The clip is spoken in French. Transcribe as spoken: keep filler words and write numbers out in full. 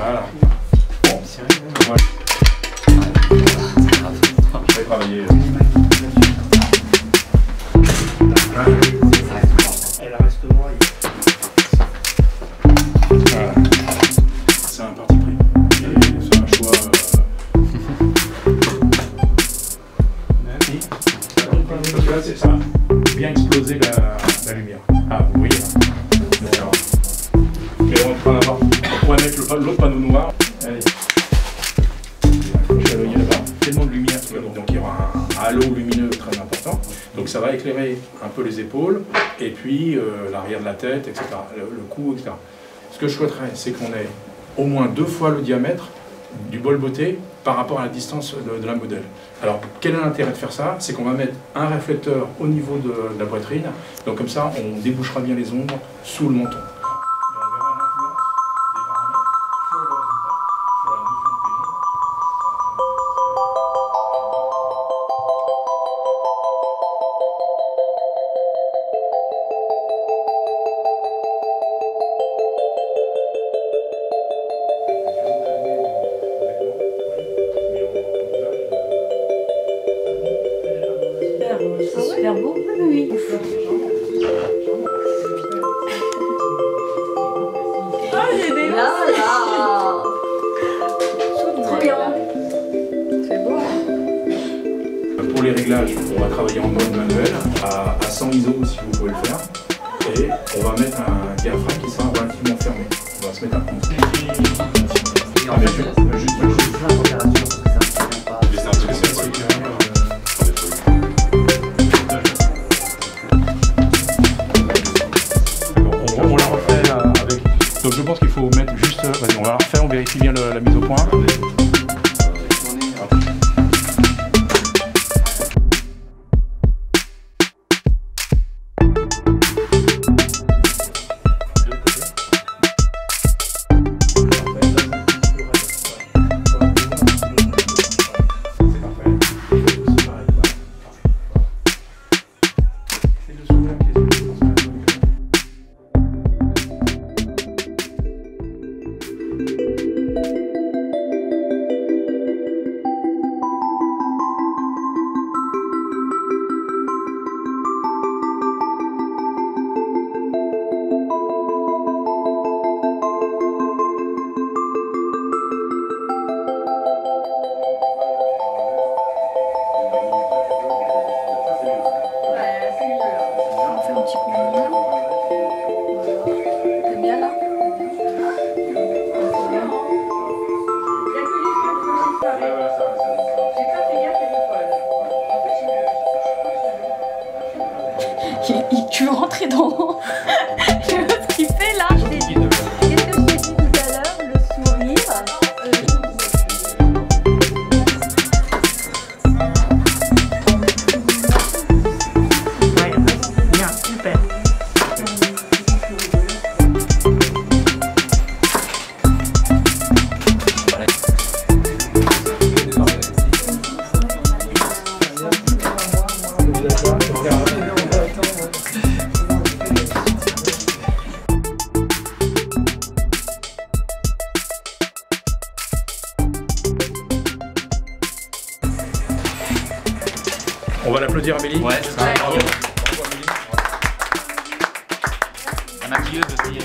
Voilà. Bon, moi, je vais travailler. Elle reste loin. Voilà. C'est un parti pris. C'est un choix. Parce que là, c'est ça. Bien exploser la, la lumière. Ah, vous voyez là. Mais on pourrait avoir. On pourrait mettre l'autre panneau noir. Allez. Accrochez-le là-bas. Tellement de lumière, donc il y aura un, un halo lumineux très important. Donc ça va éclairer un peu les épaules, et puis euh, l'arrière de la tête, et cetera. Le, le cou, et cetera. Ce que je souhaiterais, c'est qu'on ait au moins deux fois le diamètre du bol beauté par rapport à la distance de, de la modèle. Alors, quel est l'intérêt de faire ça? C'est qu'on va mettre un réflecteur au niveau de, de la poitrine, donc comme ça, on débouchera bien les ombres sous le menton. C'est super beau, oui. Ah, j'ai des Là, là. Trop bien. C'est beau. Pour les réglages, on va travailler en mode manuel, à, à cent I S O si vous pouvez le faire. Et on va mettre un diaphragme qui sera relativement fermé. On va se mettre un compte. En fait, juste, juste la température, parce que ça ne pas. On la refait avec. Donc je pense qu'il faut mettre juste. Vas-y, on va la refaire, on vérifie bien le, la mise au point. Tu veux rentrer dans... Je sais pas ce qu'il fait là. Qu'est-ce que je t'ai dit tout à l'heure? Le sourire. Ouais, bien, super. On va l'applaudir, Amélie. Ouais, Ah, bravo. la maquilleuse aussi.